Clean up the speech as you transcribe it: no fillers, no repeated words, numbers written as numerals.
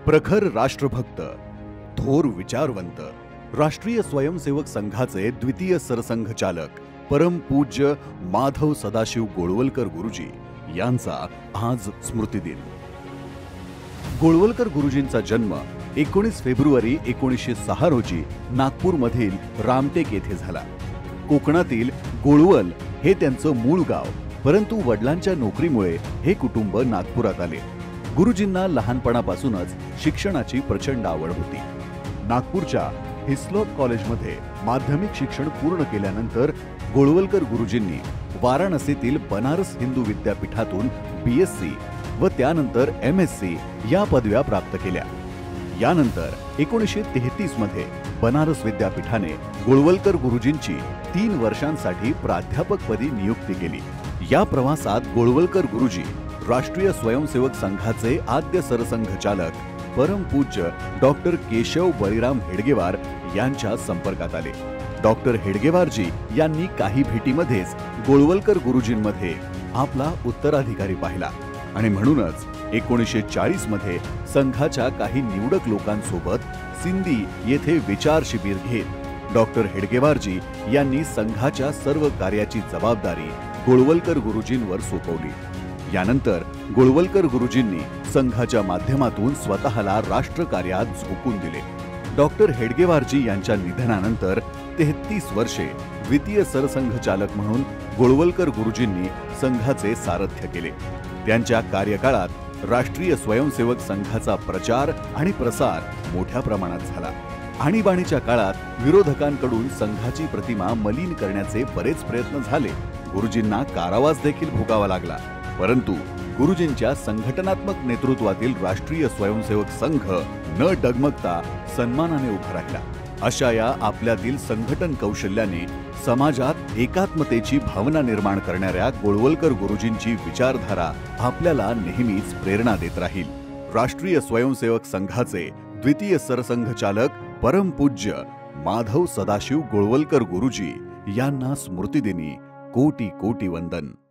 प्रखर राष्ट्रभक्त, थोर विचारवंत, राष्ट्रीय स्वयंसेवक संघाचे द्वितीय सरसंघचालक परमपूज्य माधव सदाशिव गोळवलकर गुरुजी यांचा आज स्मृतिदिन। गोळवलकर गुरुजींचा जन्म 19 फेब्रुवारी 1906 रोजी नागपूरमधील रामटेक येथे झाला। कोकणातील गोळवल हे त्यांचं मूळ गाव, परंतु वडिलांच्या नोकरीमुळे हे कुटुंब नागपुरात आले। गुरुजींना लहानपणापासूनच शिक्षणाची प्रचंड आवड होती। नागपूरच्या हिस्लॉप कॉलेजमध्ये माध्यमिक शिक्षण पूर्ण केल्यानंतर गोळवलकर गुरुजींनी वाराणसीतील बनारस हिंदू विद्यापीठातून BSc व त्यानंतर MSc या पदव्या प्राप्त केल्या। यानंतर 1933 मध्ये बनारस विद्यापीठाने गोळवलकर गुरुजींची 3 वर्षांसाठी प्राध्यापकपदी नियुक्ती केली। या प्रवासात गोळवलकर गुरुजी राष्ट्रीय स्वयंसेवक संघाचे आद्य सरसंघचालक परमपूज्य डॉक्टर केशव बळीराम हेडगेवार यांच्या संपर्कात आले। डॉक्टर हेडगेवारजी यांनी काही भेटीमध्येच गोळवलकर गुरुजींमध्ये आपला उत्तराधिकारी पाहिला आणि म्हणूनच 1940 मध्ये संघाच्या काही निवडक लोकांसोबत सिंधी येथे विचार शिबिर घेत डॉक्टर हेडगेवारजी यांनी संघाच्या सर्व कार्याची जबाबदारी गोळवलकर गुरुजींवर सोपवली। यानंतर गोळवलकर गुरुजींनी संघाच्या माध्यमातून स्वतःला राष्ट्रकार्यात झोकून दिले। डॉक्टर हेडगेवारजी यांच्या निधनानंतर 33 वर्षे द्वितीय सरसंघचालक म्हणून गोळवलकर गुरुजींनी संघाचे सारथ्य केले। त्यांच्या कार्यकाळात राष्ट्रीय स्वयंसेवक संघाचा प्रचार आणि प्रसार मोठ्या प्रमाणात झाला। आणीबाणीच्या काळात विरोधकांकडून संघाची प्रतिमा मलिन करण्याचे बरेच प्रयत्न झाले। गुरुजींना कारावास देखील भोगावा लागला, परंतु गुरुजींच्या संघटनात्मक नेतृत्वातील राष्ट्रीय स्वयंसेवक संघ न डगमगता सन्मानाने उभा राहिला। अशा या आपल्यातील संघटन कौशल्याने समाजात एकात्मतेची भावना निर्माण करणाऱ्या गोळवलकर गुरुजींची विचारधारा आपल्याला नेहमीच प्रेरणा देत राहील। राष्ट्रीय स्वयंसेवक संघाचे द्वितीय सरसंघचालक परमपूज्य माधव सदाशिव गोळवलकर गुरुजी यांना स्मृतिदिनी कोटी कोटी वंदन।